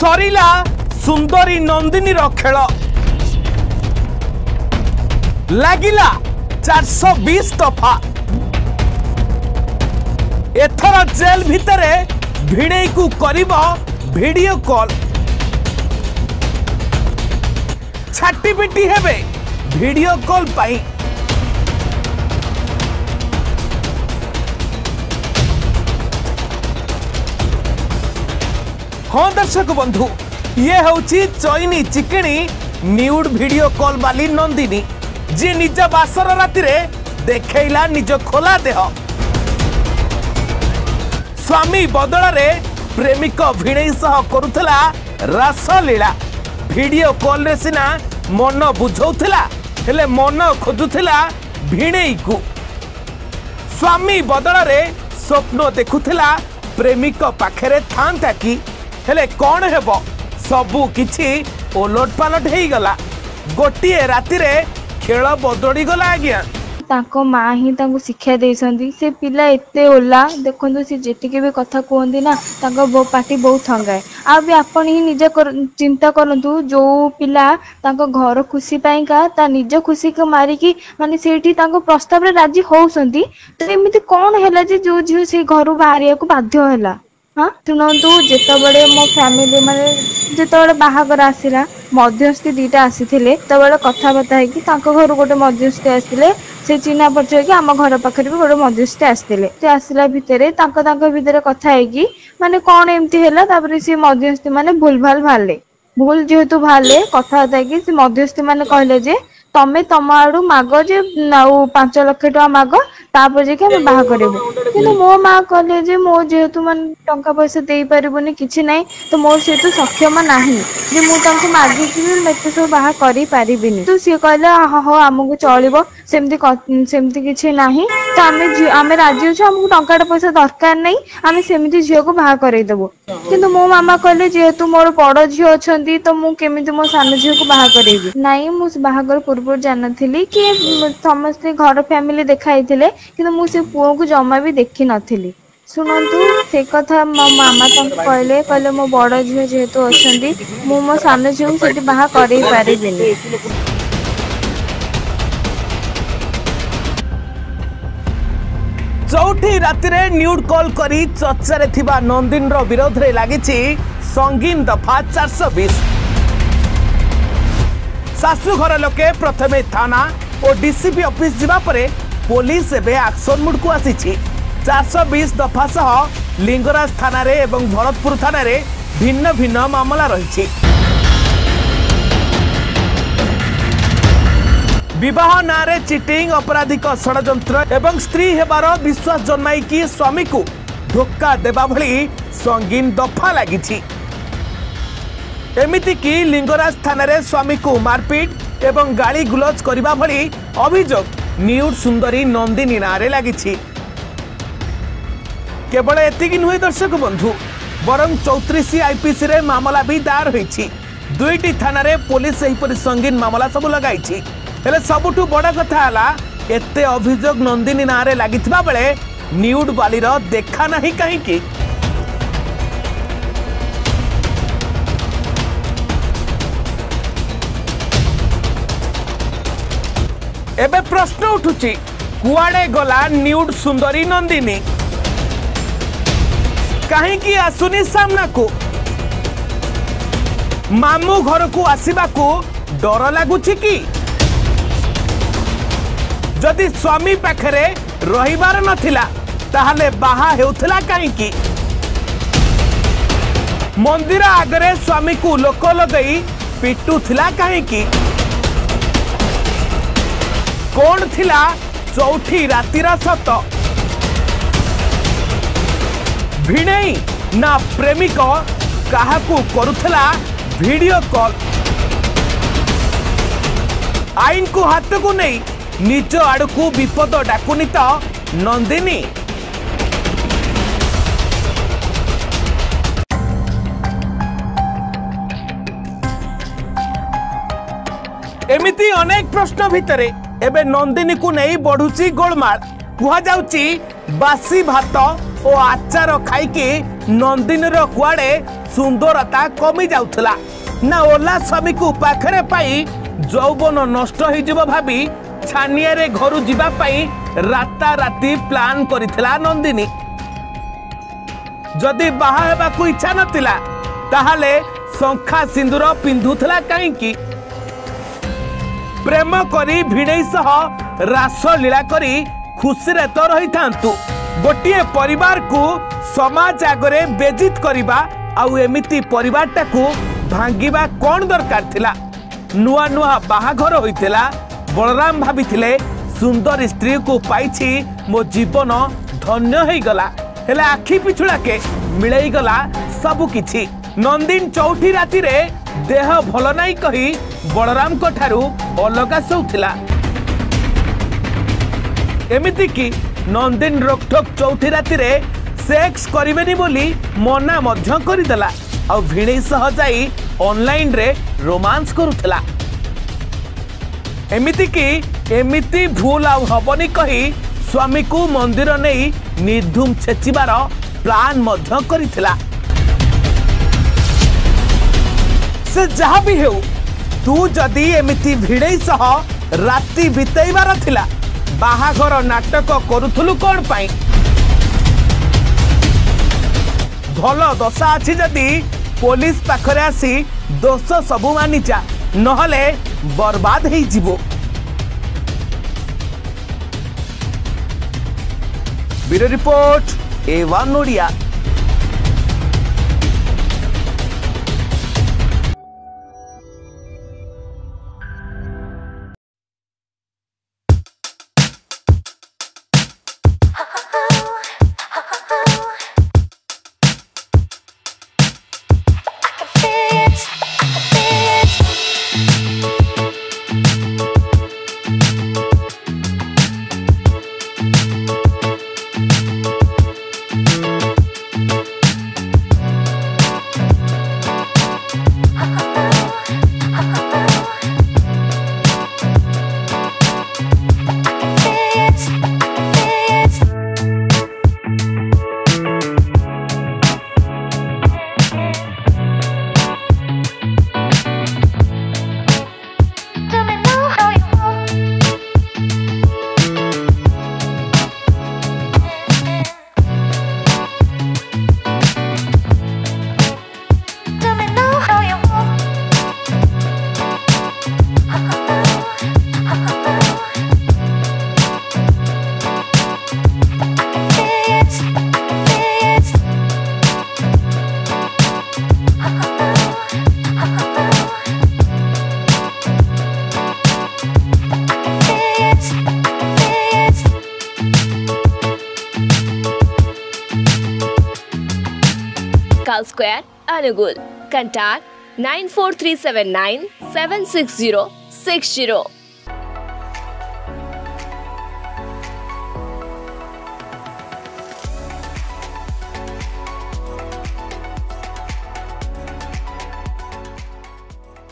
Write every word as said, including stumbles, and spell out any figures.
सरीला सुंदरी नंदिनी खेल लागिला चार सौ बीस दफा एथर जेल भितरे भिड़े को करिब वीडियो कॉल छाटी पिटी हेबे वीडियो कॉल पाई। हाँ दर्शक बंधु ये हूँ चैनी चिकेणी न्यूड वीडियो कॉल वाली नंदिनी जी निज बासर राति देखैला निज खोला देह स्वामी बदल रे प्रेमिक भिड़े सह करुला रासलीला वीडियो कॉल रे सिना मन बुझौला हेले मन खोजुला भिड़े को स्वामी बदल रे स्वप्न देखुला प्रेमिक पाखरे थांता कि हेले कौन हेबो सबू किछि ओलट पालट हेई गला गोटिए राति रे खेल बदली गला आज्ञा ताको माँ ही ताको शिक्षा देइसंदी से पिला एते ओला देखंतु से जेटिके भी कथा कहंदी ना ताको बो पार्टी बहुत थंगाए आ भी आपण ही निज कर, चिंता करंतु जो पिला ताको घर खुशी पाई का ता निज खुशी को मारी की माने सेठी ताको प्रस्ताव रे राजी होउसंदी तो एमिति कोन हेला जे जो झियो से घरु बाहरिया को बाध्य होला। हाँ शुणु जिते मो फैमिली माने जिते बाहागर आसला मध्यस्थी दीटा आसी कथबार्ता है घर गोटे मध्यस्थी आसते से चिन्हा परिचय कि आम घर पाखे भी गोटे मध्यस्थी आसते आसला भितर भितर कथा है माने कौन एमती है सी मध्यस्थी माने भूल भाल बाहर भूल जेहेतु बाहर कथबार्ता कि सी मध्यस्थी माने कहले जे तमें तम आड़ू माग जे पांच लक्ष टका माग तापर जे हम बाहा करेबु किंतु मो माँ कहले जे मो जेहेतु मन टंका पैसा दे पारिबुनी किछि नै तो मोर से तो सक्षम नाही जे मु तांको मागी कि मते सब बाहा करि पारिबिनी तो सी कहले हा हो हमहु चलिबो सेमती सेमती किछि नाही तो आमे आमे राजी अछि हमहु टंका पैसा दरकार नै आमे सेमती झियो को बाहा करै देबो किंतु मो मामा कहले जेहेतु मोर बड़ झियो अछंती तो मु केमिति मो सान झियो को बाहा करैबी नाही मु बाहागर पूर्व जानथिली कि समस्त घर फैमिली देखाइथिले किंतु मु से पुओ को जमा भी देखि नथिली। सुनंतु से कथा मो मामा तंक कहले कहले मो बड़ झियो जेहेतु अछंती मु मो सान झियो सेठी बाहा करै पारिबिनी। चौथी रातिरे न्यूड कॉल करी चर्चारे थिबा नंदिन रो विरोध रे लागिछि संगीन दफा चार सौ बीस सासु घर लोके प्रथमे थाना और डीसीपी ऑफिस जिबा परे पुलिस एबे एक्शन मोड को आसीछि चार सौ बीस दफा सह लिंगराज थाना रे एवं भरतपुर थाना रे भिन्न भिन्न मामला रहिछि। विवाह नारे चिटिंग अपराधिक षडयंत्र एवं स्त्री हेबार विश्वास जन्माई कि स्वामी को धोखा देबा भली संगीन दफा लागिछि एमिति कि लिंगराज थाना रे स्वामी को मारपीट एवं गाली गुलज करबा भली अभियोग न्यूड सुंदरी नंदिनी नारे लागिछि। केवल एतिकी नुहे दर्शक बंधु बरं चौतीस आईपीसी रे मामला भी दायर होईछि दुईटी थाना रे पुलिस एहिपरि संगीन मामला सब लगाइछि हेले सबुठु बड़ कथा हला एते अभियोग नंदिनी नारे लागिथिबा बेले न्यूड बालीर देखा नाही काहेकि एबे प्रश्न उठुची कुआडे गला न्यूड सुंदरी नंदिनी कहीं की आसुनी सामना को मामू घर को आसीबा को डर लागुची कि जदि स्वामी पाखरे रहिबार नथिला ताहले बाहा हेउथला कहीं की मंदिर आगरे स्वामी को लोक लगई पिटुथिला कहीं की कौन थिला चौथी रातिर सत भिणई ना प्रेमिक काहाकू करुथला वीडियो कॉल आईन को हाथ को नहीं निज आड़कू विपद डाकुनी तो नंदिनी एमिति अनेक प्रश्न भितरे एबे नंदिनी को नहीं बढ़ुची गोलमाल कुहा जाउची बासी भात और आचार खाइकी नंदिनी रो कुआडे सुंदरता कमी जाउथला ना ओला स्वामी को पाखरे पाई जौवन नष्ट हो भावी छानिया रे घर जीवा पाई राता राती प्लान करिथिला नंदिनी। जदि बाहा हेबा को इच्छा नथिला ताहाले शंखा सिंदूर पिंधुथला काईकी? प्रेम करी भिणेई सह रास लीला करी खुशी रे तो रही थांतु। गोटिए परिवार को समाज आगरे बेजित करिबा आउ एमिति परिवारटा को भांगिबा कौन दरकार थिला? नुआ नुआ बाहाघर होइतिला। बलराम भाबिथिले सुंदर स्त्री को पाइछि मो जीवन धन्य होई गला। हेले आखि पिछुला के मिलई गला सब किछि। नंदिन चौथी राति रे देह भल नाई कही बलराम को ठारू अलगा सौथिला। एमिति कि नंदिन रोकठोक चौथी राति रे सेक्स करिवेनी बोली मना मध्य करिदेला आ भिणेई सह जाई ऑनलाइन रे रोमांस करुथला। एमिति कि एमिति भूल आ हबनी कही स्वामी को मंदिर नहीं निर्धूम छेचिबार प्लान मध्य करिथिला। से जहा भी हेउ तू जदि एमिति भिड़ेई सह राति बितेइबार थिला बाहाघर नाटक करुथुलु कोन पाई? भल दशा अछि जदि पुलिस पाखरे आसी दोष सबु मानिचा नहले बर्बाद हेई जिवो। Bureau report A one Odia. Cal Square, Anugul. Contact nine four three seven nine seven six zero six zero.